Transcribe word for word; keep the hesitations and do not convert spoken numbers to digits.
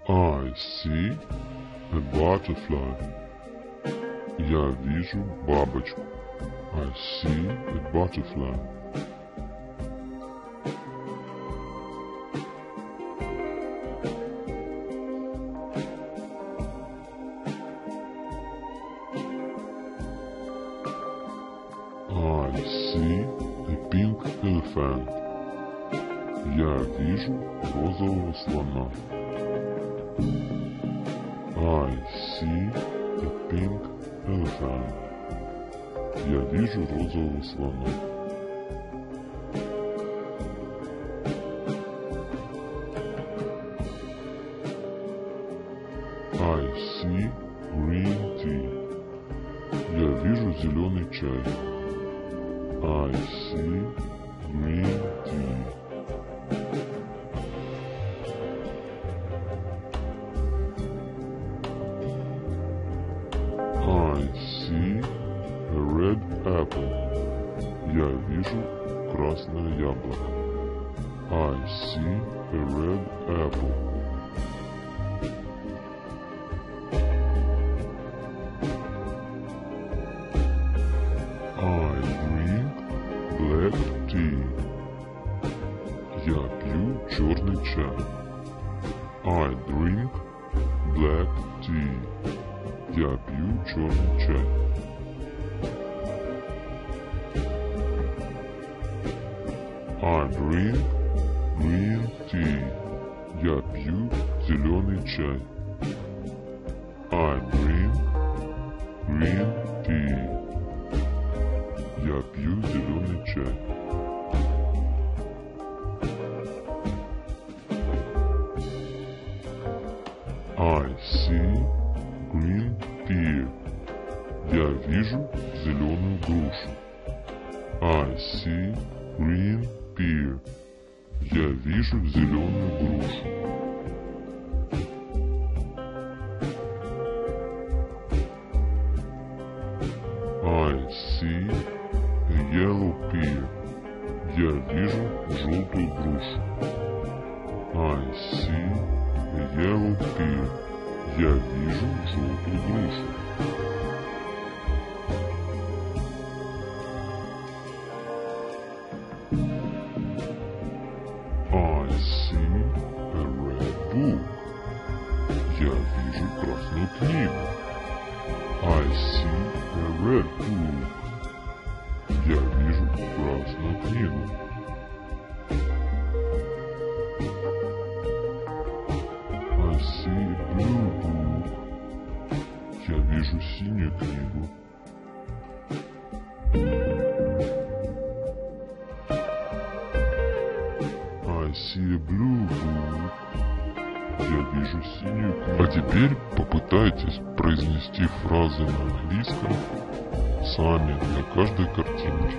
I see a butterfly. Я вижу бабочку. I see a butterfly. I see a pink elephant. Я вижу розового слона. I see a pink elephant. Я вижу розового слона. I see green tea. Я вижу зеленый чай. I see green tea. I see a red apple. Я вижу красное яблоко. I see a red apple. I drink black tea. Я пью черный чай. I drink black tea. Я пью черный чай. I drink green tea. Я пью зеленый чай. I drink green tea. Я пью зеленый чай. I see green pear. Я вижу зеленую грушу. I see green pear. Я вижу зеленую грушу. I see a yellow pear. Я вижу желтую грушу. I see a yellow pear. Я вижу желтую грушу. I see a red book. Я вижу красную книгу. I see a red book. Я вижу красную книгу. I see a blue book. Я вижу синюю книгу. I see a blue book. Я вижу синюю книгу. А теперь попытайтесь произнести фразы на английском сами для каждой картинки.